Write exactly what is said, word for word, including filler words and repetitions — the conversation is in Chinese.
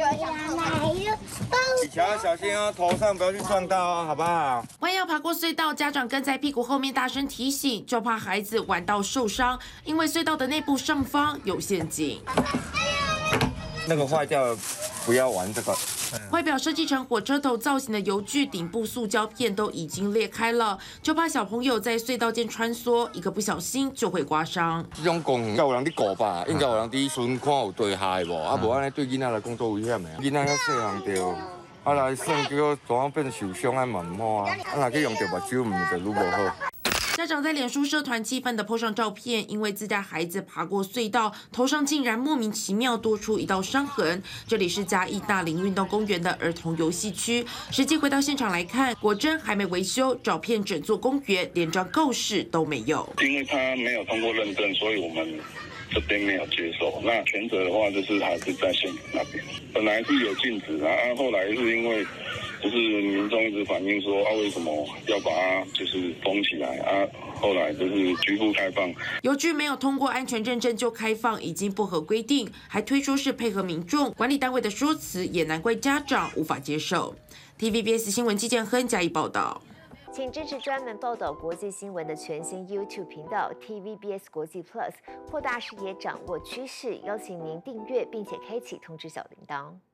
以前要小心哦，头上不要去撞到哦，好不好？ 弯腰爬过隧道，家长跟在屁股后面大声提醒，就怕孩子玩到受伤，因为隧道的内部上方有陷阱。 那个坏掉了，不要玩这个。 外表设计成火车头造型的油具，顶部塑胶片都已经裂开了，就怕小朋友在隧道间穿梭，一个不小心就会刮伤。 这种公园应该有人伫顾吧，应该有人伫巡看有对下的无，啊无安尼对囡仔来讲多危险的。囡仔较细汉着，啊来算结果怎样变受伤啊嘛唔好啊，啊若去用着目睭，唔就愈无好。 家长在脸书社团气愤地 po 上照片，因为自家孩子爬过隧道，头上竟然莫名其妙多出一道伤痕。这里是嘉义大林运动公园的儿童游戏区，实际回到现场来看，果真还没维修，照片整座公园连张告示都没有。 因为他没有通过认证，所以我们这边没有接受。那全责的话，就是还是在县那边，本来是有禁止啊，后来是因为。 就是民众一直反映说啊，为什么要把它就是封起来啊？后来就是局部开放， 邮局没有通过安全认证就开放，已经不合规定，还推出是配合民众管理单位的说辞，也难怪家长无法接受。T V B S 新闻季建亨加以报道。 请支持专门报道国际新闻的全新 YouTube 频道 T V B S 国际 Plus， 扩大视野，掌握趋势。邀请您订阅并且开启通知小铃铛。